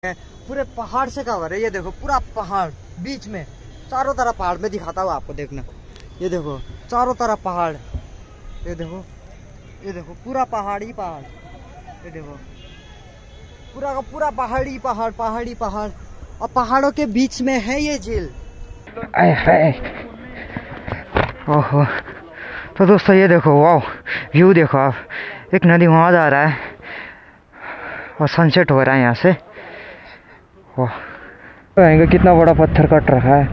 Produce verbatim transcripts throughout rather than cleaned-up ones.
पूरे पहाड़ से कवर है। ये देखो पूरा पहाड़ बीच में, चारों तरफ पहाड़ में दिखाता हूँ आपको, देखना। ये देखो चारों तरफ पहाड़, ये देखो, ये देखो पूरा पहाड़ी पहाड़, ये देखो पूरा का पूरा पहाड़ी पहाड़, पहाड़ी पहाड़, और पहाड़ों के बीच में है ये झील। ओहो, तो दोस्तों ये देखो, वाह व्यू देखो आप, एक नदी वहाँ जा रहा है और सनसेट हो रहा है यहाँ से। वाह, कितना बड़ा पत्थर कट रखा है।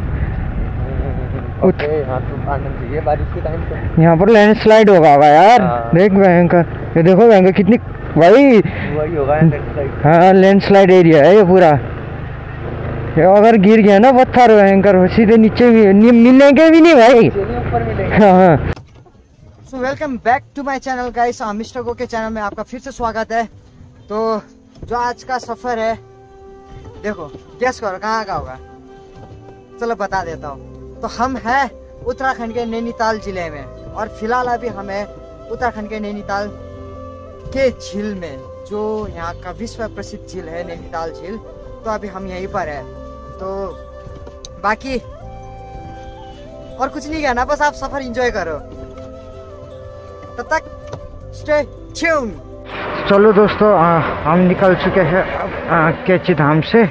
बारिश के टाइम पे यहाँ पर लैंडस्लाइड होगा यार। देख भयंकर, ये देखो भयंकर कितनी भाई, वही होगा हाँ लैंडस्लाइड एरिया है ये पूरा। ये अगर गिर गया ना पत्थर भयंकर, सीधे नीचे भी मिलेंगे भी नहीं भाई, ऊपर मिलेंगे। हाँ, so welcome back to my channel guys, mister go के चैनल में आपका फिर से स्वागत है। तो जो आज का सफर है, देखो गेस करो कहाँ का होगा, चलो बता देता हूँ। तो हम हैं उत्तराखंड के नैनीताल जिले में, और फिलहाल अभी हमें उत्तराखंड के नैनीताल के झील में, जो यहाँ का विश्व प्रसिद्ध झील है नैनीताल झील, तो अभी हम यहीं पर है। तो बाकी और कुछ नहीं कहना, बस आप सफर एंजॉय करो, तब तक स्टे ट्यून। चलो दोस्तों, आ, हम निकल चुके हैं कैची धाम से।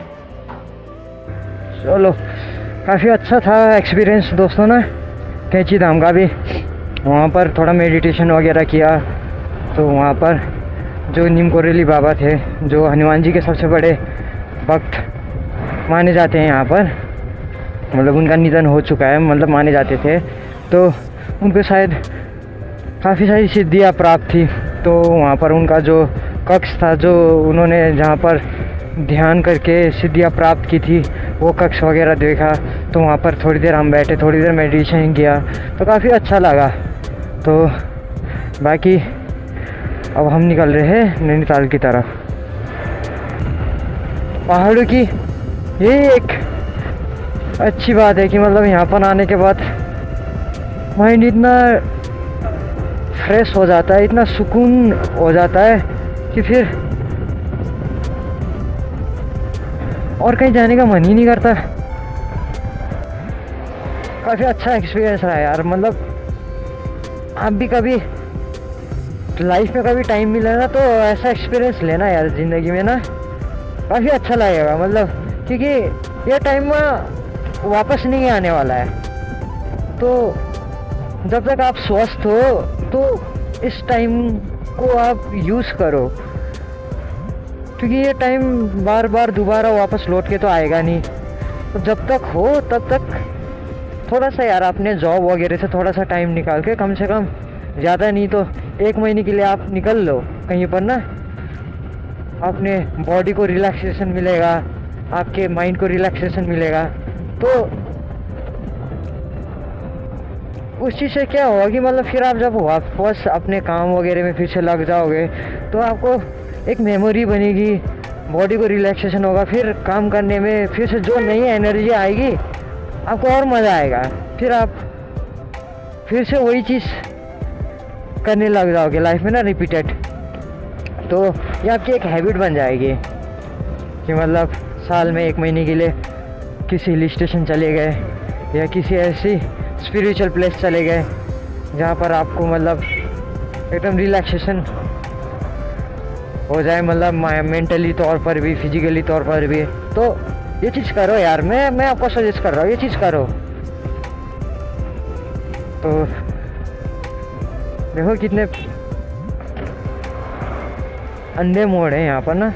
चलो, काफ़ी अच्छा था एक्सपीरियंस दोस्तों ना कैची धाम का भी। वहाँ पर थोड़ा मेडिटेशन वगैरह किया। तो वहाँ पर जो नीम कोरेली बाबा थे, जो हनुमान जी के सबसे बड़े भक्त माने जाते हैं यहाँ पर, मतलब उनका निधन हो चुका है, मतलब माने जाते थे, तो उनको शायद काफ़ी सारी सिद्धियाँ प्राप्त थी। तो वहाँ पर उनका जो कक्ष था, जो उन्होंने जहाँ पर ध्यान करके सिद्धियाँ प्राप्त की थी, वो कक्ष वगैरह देखा। तो वहाँ पर थोड़ी देर हम बैठे, थोड़ी देर मेडिटेशन किया, तो काफ़ी अच्छा लगा। तो बाकी अब हम निकल रहे हैं नैनीताल की तरफ। पहाड़ों की ये एक अच्छी बात है कि मतलब यहाँ पर आने के बाद माइंड इतना फ्रेश हो जाता है, इतना सुकून हो जाता है कि फिर और कहीं जाने का मन ही नहीं करता। काफ़ी अच्छा एक्सपीरियंस रहा यार। मतलब आप भी कभी लाइफ में कभी टाइम मिले ना, तो ऐसा एक्सपीरियंस लेना यार ज़िंदगी में ना, काफ़ी अच्छा लगेगा। मतलब क्योंकि ये टाइम वापस नहीं आने वाला है, तो जब तक आप स्वस्थ हो तो इस टाइम को आप यूज़ करो, क्योंकि ये टाइम बार बार दोबारा वापस लौट के तो आएगा नहीं। तो जब तक हो तब तक थोड़ा सा यार अपने जॉब वगैरह से थोड़ा सा टाइम निकाल के, कम से कम ज़्यादा नहीं तो एक महीने के लिए आप निकल लो कहीं पर ना। अपने बॉडी को रिलैक्सेशन मिलेगा, आपके माइंड को रिलैक्सेशन मिलेगा। तो उस चीज़ से क्या होगा कि मतलब फिर आप जब वापस अपने काम वगैरह में फिर से लग जाओगे, तो आपको एक मेमोरी बनेगी, बॉडी को रिलैक्सेशन होगा, फिर काम करने में फिर से जो नई एनर्जी आएगी, आपको और मज़ा आएगा। फिर आप फिर से वही चीज़ करने लग जाओगे लाइफ में ना, रिपीटेड। तो ये आपकी एक हैबिट बन जाएगी कि मतलब साल में एक महीने के लिए किसी हिल स्टेशन चले गए, या किसी ऐसी स्पिरिचुअल प्लेस चले गए जहाँ पर आपको मतलब एकदम रिलैक्सेशन हो जाए, मतलब मेंटली तौर पर भी, फिजिकली तौर पर भी। तो ये चीज़ करो यार, मैं मैं आपको सजेस्ट कर रहा हूँ, ये चीज़ करो। तो देखो कितने अंधे मोड़ हैं यहाँ पर ना।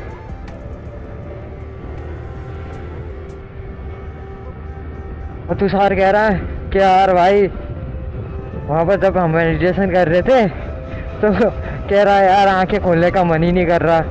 और तुषार कह रहा है कि यार भाई, वहाँ पर जब हम मेडिटेशन कर रहे थे तो कह रहा है यार आंखें खोलने का मन ही नहीं कर रहा,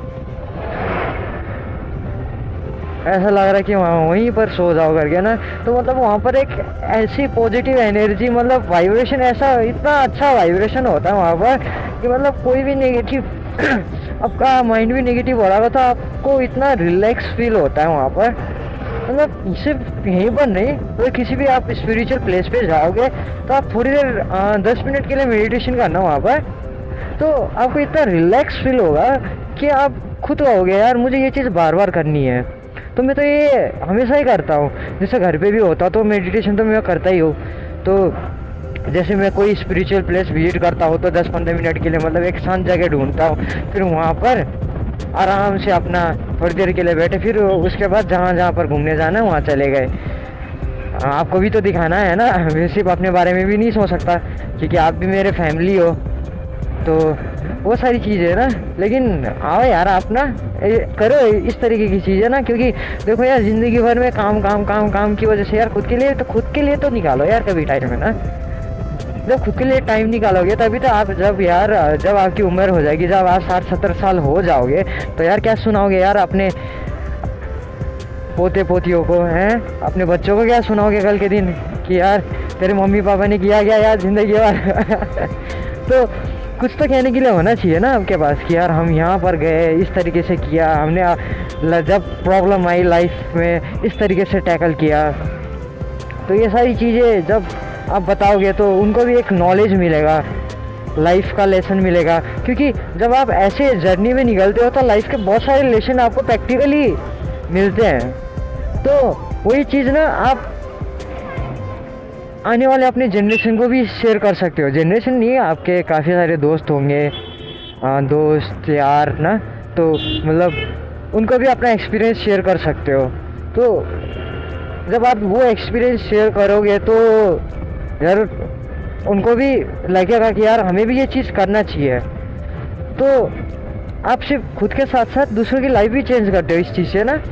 ऐसा लग रहा है कि वहाँ वहीं पर सो जाओ करके ना। तो मतलब वहाँ पर एक ऐसी पॉजिटिव एनर्जी, मतलब वाइब्रेशन, ऐसा इतना अच्छा वाइब्रेशन होता है वहाँ पर कि मतलब कोई भी नेगेटिव आपका माइंड भी नेगेटिव हो रहा होगा तो आपको इतना रिलैक्स फील होता है वहाँ पर। मतलब सिर्फ यहीं पर नहीं, तो किसी भी आप स्पिरिचुअल प्लेस पे जाओगे तो आप थोड़ी देर दस मिनट के लिए मेडिटेशन करना वहाँ पर, तो आपको इतना रिलैक्स फील होगा कि आप खुद कहोगे यार मुझे ये चीज़ बार बार करनी है। तो मैं तो ये हमेशा ही करता हूँ, जैसे घर पे भी होता तो मेडिटेशन तो मैं करता ही हूँ। तो जैसे मैं कोई स्पिरिचुअल प्लेस विजिट करता हूँ तो दस पंद्रह मिनट के लिए मतलब एक शांत जगह ढूंढता हूँ, फिर वहाँ पर आराम से अपना थोड़ी देर के लिए बैठे, फिर उसके बाद जहाँ जहाँ पर घूमने जाना वहाँ चले गए। आपको भी तो दिखाना है ना, मैं सिर्फ अपने बारे में भी नहीं सोच सकता क्योंकि आप भी मेरे फैमिली हो। तो वो सारी चीज़ें ना, लेकिन आओ यार आप ना करो इस तरीके की चीज़ें ना, क्योंकि देखो यार ज़िंदगी भर में काम काम काम काम की वजह से यार खुद के लिए तो खुद के लिए तो निकालो यार कभी टाइम है ना। जब खुद के लिए टाइम निकालोगे तभी तो आप जब यार जब आपकी उम्र हो जाएगी, जब आप साठ सत्तर साल हो जाओगे तो यार क्या सुनाओगे यार अपने पोते पोतियों को, हैं अपने बच्चों को क्या सुनाओगे कल के दिन कि यार तेरे मम्मी पापा ने किया क्या यार ज़िंदगी भर। तो कुछ तो कहने के लिए होना चाहिए ना आपके पास कि यार हम यहाँ पर गए, इस तरीके से किया हमने, जब प्रॉब्लम आई लाइफ में इस तरीके से टैकल किया। तो ये सारी चीज़ें जब आप बताओगे तो उनको भी एक नॉलेज मिलेगा, लाइफ का लेसन मिलेगा। क्योंकि जब आप ऐसे जर्नी में निकलते हो तो लाइफ के बहुत सारे लेसन आपको प्रैक्टिकली मिलते हैं। तो वही चीज़ ना आप आने वाले अपने जनरेशन को भी शेयर कर सकते हो। जनरेशन नहीं, आपके काफ़ी सारे दोस्त होंगे, आ, दोस्त यार ना, तो मतलब उनको भी अपना एक्सपीरियंस शेयर कर सकते हो। तो जब आप वो एक्सपीरियंस शेयर करोगे तो यार उनको भी लगेगा कि यार हमें भी ये चीज़ करना चाहिए। तो आप सिर्फ खुद के साथ साथ दूसरों की लाइफ भी चेंज करते हो इस चीज़ से ना।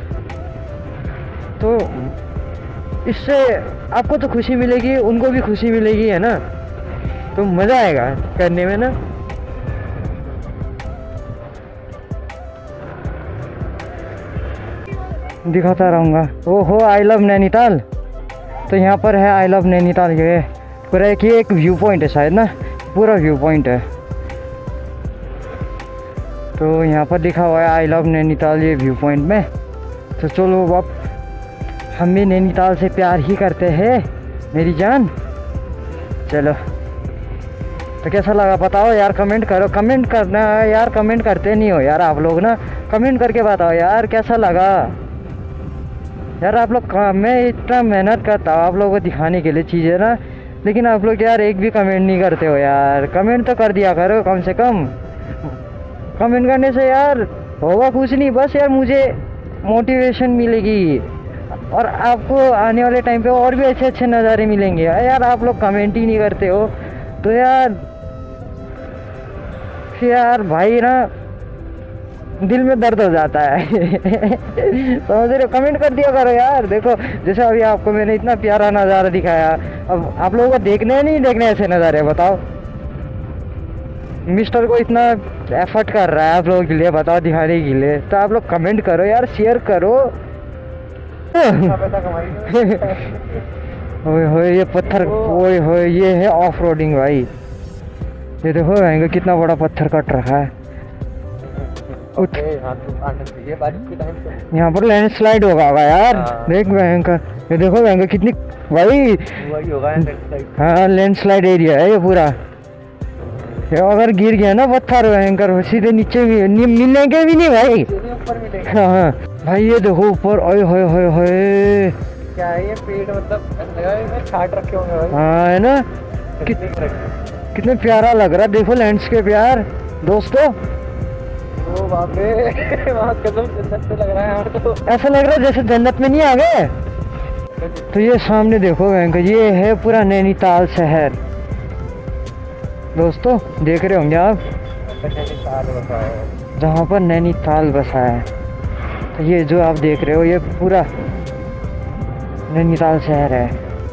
तो इससे आपको तो खुशी मिलेगी, उनको भी खुशी मिलेगी, है ना। तो मज़ा आएगा करने में ना। दिखाता रहूँगा। ओहो आई लव नैनीताल। तो यहाँ पर है आई लव नैनीताल, ये पूरा एक ये एक व्यू पॉइंट है शायद ना, पूरा व्यू पॉइंट है। तो यहाँ पर लिखा हुआ है आई लव नैनीताल ये व्यू पॉइंट में। तो चलो अब हम भी नैनीताल से प्यार ही करते हैं मेरी जान। चलो तो कैसा लगा बताओ यार, कमेंट करो, कमेंट करना यार, कमेंट करते नहीं हो यार आप लोग ना, कमेंट करके बताओ यार कैसा लगा यार। आप लोग, मैं इतना मेहनत करता हूँ आप लोगों को दिखाने के लिए चीज़ें ना, लेकिन आप लोग यार एक भी कमेंट नहीं करते हो यार। कमेंट तो कर दिया करो कम से कम, कमेंट करने से यार होगा कुछ नहीं, बस यार मुझे मोटिवेशन मिलेगी और आपको आने वाले टाइम पे और भी अच्छे अच्छे नज़ारे मिलेंगे। यार आप लोग कमेंट ही नहीं करते हो तो यार फिर यार भाई ना दिल में दर्द हो जाता है। समझ रहे हो, कमेंट कर दिया करो यार। देखो जैसे अभी आपको मैंने इतना प्यारा नज़ारा दिखाया, अब आप लोगों को देखने नहीं देखने ऐसे नज़ारे, बताओ। मिस्टर को इतना एफर्ट कर रहा है आप लोगों के लिए, बताओ दिखाने के लिए, तो आप लोग कमेंट करो यार, शेयर करो। ओए होए ये पत्थर, ओए होए ये है ऑफ रोडिंग भाई। ये देखो महंगा कितना बड़ा पत्थर कट रखा है। यहाँ पर लैंड स्लाइड होगा यार, देख भयंकर। ये देखो भयंकर कितनी भाई, हाँ लैंड स्लाइड एरिया है ये पूरा। ये अगर गिर गया ना पत्थर भयंकर सीधे नीचे भी मिलेंगे भी नहीं भाई। हाँ हाँ भाई ये देखो ऊपर, ओए होए होए होए क्या है ये पेड़, मतलब छाट रखे होंगे भाई। हाँ है ना, कि, कितने प्यारा लग रहा है। देखो लैंडस्केप यार दोस्तों। ओ बाप रे, वहाँ कसम जन्नत में लग रहा है यार। तो ऐसा लग रहा है जैसे जन्नत में नहीं आ गए। तो ये सामने देखो भयंकर, ये है पूरा नैनीताल शहर दोस्तों, देख रहे होंगे आप, जहाँ पर नैनीताल बसा है। तो ये जो आप देख रहे हो ये पूरा नैनीताल शहर है।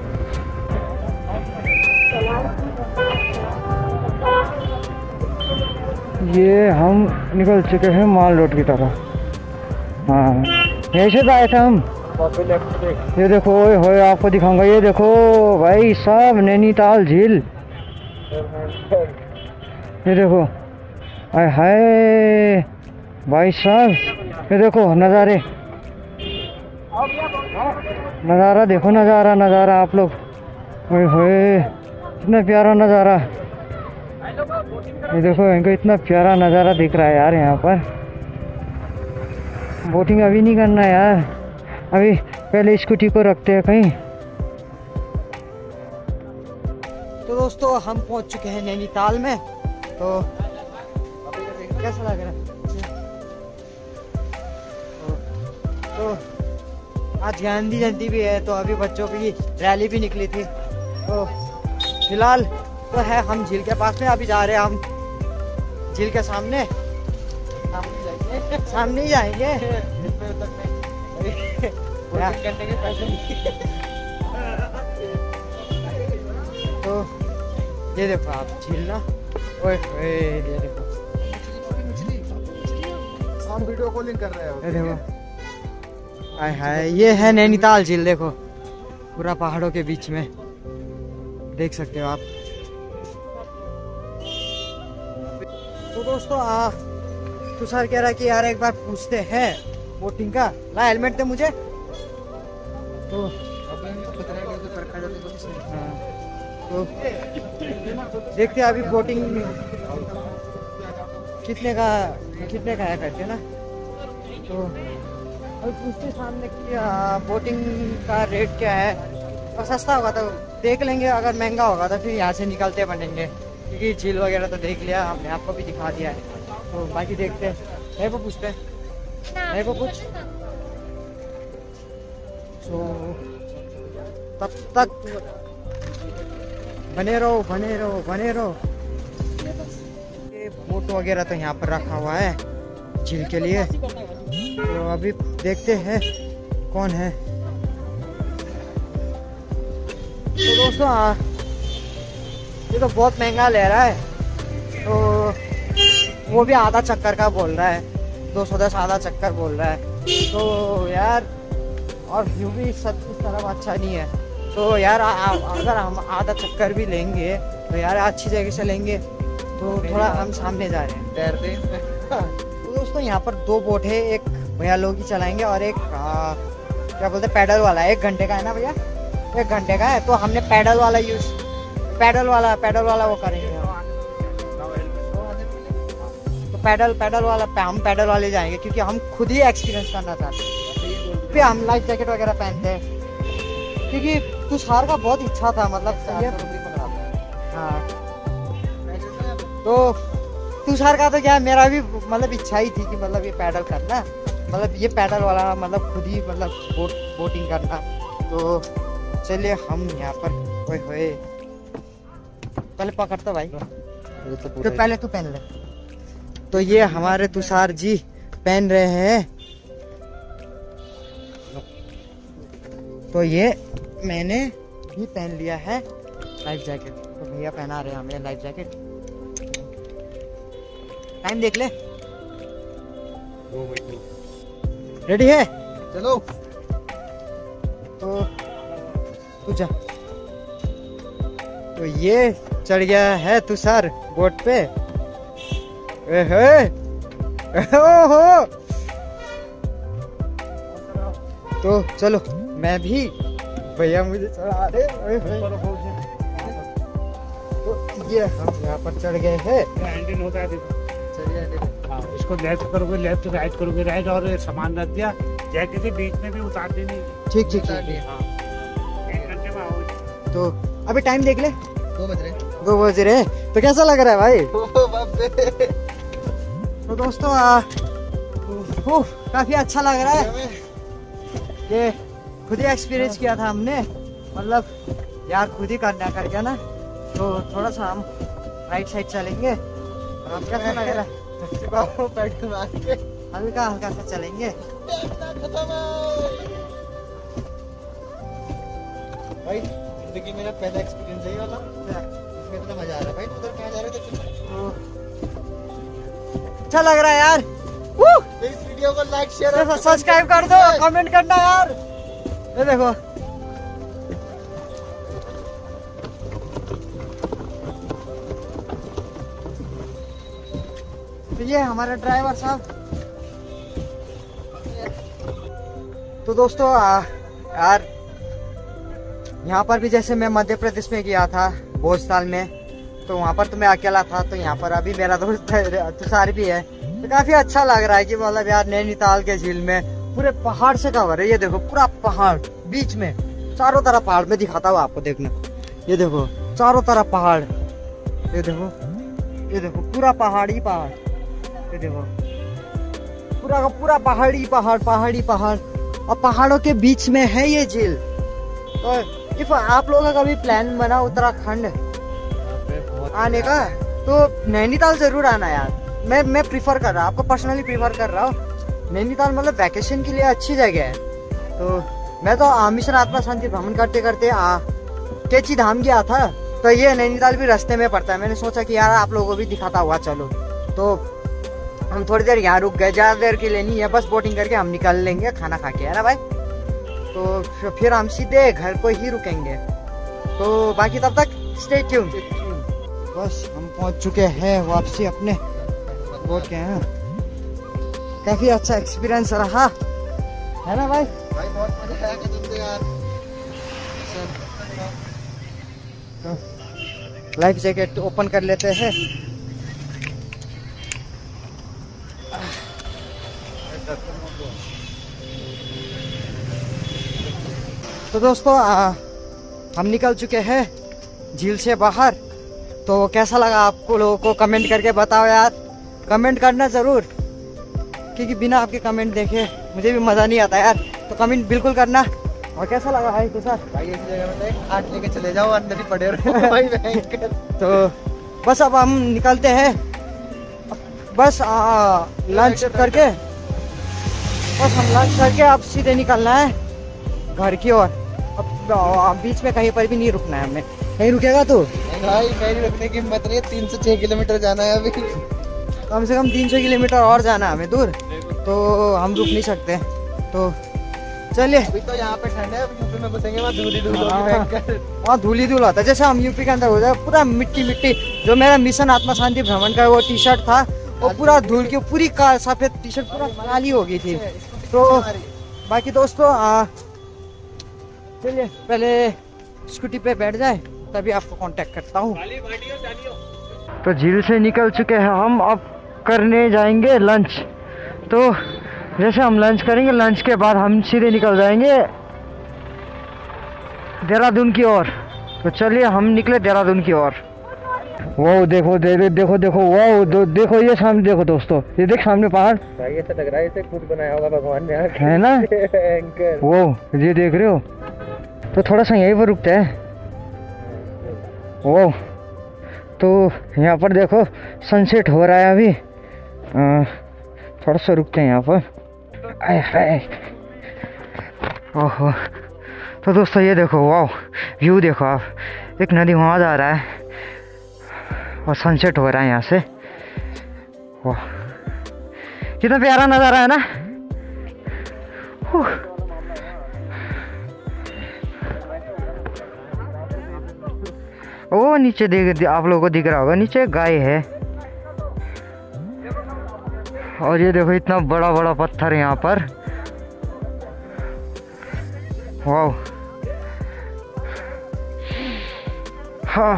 ये हम निकल चुके हैं माल रोड की तरफ। हाँ यहीं से आए थे हम। ये देखो ओए होए आपको दिखाऊंगा, ये देखो भाई साहब नैनीताल झील। ये देखो आय हाय भाई साहब, ये देखो नज़ारे, नज़ारा देखो, नज़ारा नज़ारा आप लोग, ओए होए कितना प्यारा नज़ारा। ये देखो इनको इतना प्यारा नज़ारा दिख रहा है यार यहाँ पर। बोटिंग अभी नहीं करना यार, अभी पहले स्कूटी को रखते हैं कहीं। तो दोस्तों हम पहुंच चुके हैं नैनीताल में। तो कैसा लग रहा है? तो आज गांधी जयंती भी है, तो अभी बच्चों की रैली भी निकली थी। तो फिलहाल तो है हम झील के पास में, अभी जा रहे हैं हम झील के सामने सामने ही जाएंगे। तो ये देखो आप झील ना, ओए ओए ये देखो हम वीडियो कॉलिंग कर रहे हैं। देखो हाय हाय, ये है नैनीताल झील, देखो पूरा पहाड़ों के बीच में देख सकते हो आप। तो दोस्तों आ तो सर कह रहा है कि यार एक बार पूछते हैं बोटिंग का, ला हेलमेट दे मुझे। तो तो देखते हैं अभी बोटिंग कितने का कितने का है करके ना। तो अभी पूछते सामने कि बोटिंग का रेट क्या है, और सस्ता होगा तो देख लेंगे, अगर महंगा होगा तो फिर यहाँ से निकलते बनेंगे, क्योंकि झील वगैरह तो देख लिया हमने, आपको भी दिखा दिया है। तो बाकी देखते हैं, है वो पूछते हैं है वो कुछ। तो तब तक बने रहो बने रहो बने रहो। ये बोट वगैरह तो यहाँ पर रखा हुआ है झील के लिए। तो अभी देखते हैं कौन है। तो दोस्तों आ, ये तो बहुत महंगा ले रहा है, तो वो भी आधा चक्कर का बोल रहा है, दो सौ दस आधा चक्कर बोल रहा है। तो यार और व्यू भी सब कुछ तरफ अच्छा नहीं है। तो यार आ, आ, अगर हम आधा चक्कर भी लेंगे तो यार अच्छी जगह से लेंगे। तो थोड़ा हम सामने जा रहे हैं तैरते। तो दोस्तों यहाँ पर दो बोट है, एक भैया लोग ही चलाएंगे और एक आ, क्या बोलते हैं पैडल वाला, एक घंटे का है ना भैया, एक घंटे का है। तो हमने पैडल वाला यूज पैडल वाला पैडल वाला वो करेंगे। तो पैडल पैडल वाला हम पैडल वाले जाएंगे, क्योंकि हम खुद ही एक्सपीरियंस करना चाहते हैं। फिर हम लाइफ जैकेट वगैरह पहनते हैं, क्योंकि तुषार का बहुत इच्छा था, मतलब हाँ। तो तुषार का तो क्या, मेरा भी मतलब इच्छा ही थी कि मतलब ये पैडल करना, मतलब ये पैडल वाला मतलब खुद ही मतलब बोट बोटिंग करना। तो चलिए हम यहाँ पर ओए होए पहले पकड़ता भाई, तो पहले तू पहन ले। तो ये हमारे तुषार जी पहन रहे हैं। तो ये मैंने भी पहन लिया है लाइफ जैकेट। तो भैया पहना रहे हैं हमें लाइफ जैकेट। टाइम देख ले, रेडी है चलो। तो तू जा। तो ये चढ़ गया है तुषार बोट पे। ओहो, तो चलो मैं भी, भैया मुझे चढ़ा दे। तो ये हम यहाँ पर चढ़ गए हैं। इसको लेफ्ट करोगे लेफ्ट, राइट करोगे राइट, और सामान रख दिया जैकेट के बीच में भी उतार देनी। ठीक ठीक ठीक। एक घंटे में आओ। तो अभी टाइम देख ले, दो बज रहे दो बज रहे। तो कैसा लग रहा है भाई? तो दोस्तों आ, ओ, काफी अच्छा लग रहा है। ये खुद ही एक्सपीरियंस किया था हमने, मतलब यार खुद ही करना करके ना। तो थोड़ा सा हम राइट साइड चलेंगे। हम कैसा लग रहा है? हल्का हल्का सा चलेंगे। भाई जिंदगी मेरा पहला एक्सपीरियंस है वाला, इसमें इतना मजा आ रहा है। भाई उधर कहाँ जा रहे थे? तो अच्छा लग रहा है यार। इस वीडियो को लाइक शेयर और सब्सक्राइब कर दो, कमेंट करना यार। ये देखो तो ये हमारे ड्राइवर साहब। तो दोस्तों आ, यार यहाँ पर भी जैसे मैं मध्य प्रदेश में गया था भोजताल में, तो वहाँ पर तो मैं अकेला था, तो यहाँ पर अभी मेरा दोस्त तुषार भी है। तो काफी अच्छा लग रहा है कि मतलब यार नैनीताल के झील में पूरे पहाड़ से कवर है। ये देखो पूरा पहाड़ बीच में, चारों तरफ पहाड़ में दिखाता हूँ आपको, देखना ये देखो चारों तरफ पहाड़, ये देखो ये देखो पूरा पहाड़ी पहाड़, ये देखो पूरा का पूरा पहाड़ी पहाड़ पहाड़ी पहाड़ और पहाड़ों के बीच में है ये झील। तो इफ आप लोगों का कभी प्लान बना उत्तराखंड आने का तो नैनीताल जरूर आना यार। मैं मैं प्रीफर कर रहा हूँ, आपको पर्सनली प्रीफर कर रहा हूँ। नैनीताल मतलब वैकेशन के लिए अच्छी जगह है। तो मैं तो मिशन आत्मा शांति भ्रमण करते करते आ केची धाम गया था, तो ये नैनीताल भी रास्ते में पड़ता है। मैंने सोचा कि यार आप लोगों को भी दिखाता हुआ चलो, तो हम थोड़ी देर यहाँ रुक गए, ज़्यादा देर के लिए नहीं है, बस बोटिंग करके हम निकल लेंगे खाना खा के, है ना भाई। तो फिर हम सीधे घर को ही रुकेंगे। तो बाकी तब तक स्टे ट्यून। बस हम पहुंच चुके हैं वापसी अपने बोट के हैं। काफी अच्छा एक्सपीरियंस रहा, है ना भाई। भाई बहुत मजा आया तुमसे यार। लाइफ जैकेट ओपन कर लेते हैं। तो दोस्तों आ, हम निकल चुके हैं झील से बाहर। तो कैसा लगा आपको लोगों को कमेंट करके बताओ यार, कमेंट करना जरूर, क्योंकि बिना आपके कमेंट देखे मुझे भी मज़ा नहीं आता यार। तो कमेंट बिल्कुल करना। और कैसा लगा भाई तुषार? भाई ऐसी जगह में खाट लेके चले जाओ, अंदर ही पड़े रहो भाई भयंकर। तो बस अब हम निकलते हैं, बस आ, लंच करके बस हम लंच करके अब सीधे निकलना है घर की ओर। अब बीच में कहीं पर भी नहीं रुकना है हमें। कहीं रुकेगा तू? भाई मेरी रुकने की हिम्मत नहीं है, तीन से छह किलोमीटर जाना है अभी, कम से कम तीन सौ किलोमीटर और जाना है हमें दूर, तो हम रुक नहीं सकते। तो चलिए, अभी तो यहाँ पे ठंड है, यूपी में घुसेंगे वहाँ धूल ही धूल होगी, वहाँ धूल ही धूल होता है। जैसे हम यूपी के अंदर हो जाए पूरा मिट्टी मिट्टी। जो मेरा मिशन आत्मा शांति भ्रमण का वो टी शर्ट था, वो पूरा धूल की पूरी सफेद टी शर्ट पूरा काली हो गई थी। तो बाकी दोस्तों चलिए पहले स्कूटी पे बैठ जाए, तभी आपको कांटेक्ट करता हूँ। तो झील से निकल चुके हैं हम, अब करने जाएंगे लंच। तो जैसे हम लंच करेंगे, लंच के बाद हम सीधे निकल जाएंगे देहरादून की ओर। तो चलिए हम निकले देहरादून की ओर। वो देखो दे, देखो देखो वो दो, देखो ये सामने देखो दोस्तों, ये देख सामने पहाड़। भाई ऐसा लग रहा है इसे खुद बनाया होगा भगवान ने, है ना वो ये देख रहे हो। तो थोड़ा सा यहीं पर रुकते हैं। वो तो यहाँ पर देखो सनसेट हो रहा है अभी, आ, थोड़ा सा रुकते हैं यहाँ पर। आए हाय ओहो। तो दोस्तों ये देखो, वाह व्यू देखो आप, एक नदी वहाँ जा रहा है और सनसेट हो रहा है यहाँ से। वाह कितना प्यारा नज़ारा है ना। वो नीचे देख, आप लोगों को दिख रहा होगा, नीचे गाय है। और ये देखो इतना बड़ा बड़ा पत्थर यहाँ पर, वाह। हाँ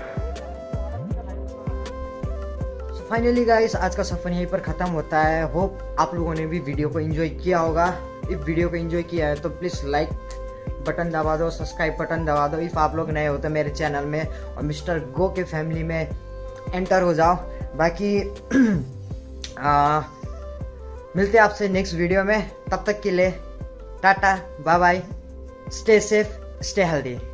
फाइनली गाइस, आज का सफर यहीं पर ख़त्म होता है। होप आप लोगों ने भी वीडियो को एंजॉय किया होगा। इस वीडियो को एंजॉय किया है तो प्लीज़ लाइक बटन दबा दो, सब्सक्राइब बटन दबा दो इफ़ आप लोग नए हो तो मेरे चैनल में, और मिस्टर गो के फैमिली में एंटर हो जाओ। बाकी आ, मिलते हैं आपसे नेक्स्ट वीडियो में, तब तक के लिए tata bye bye, stay safe stay healthy.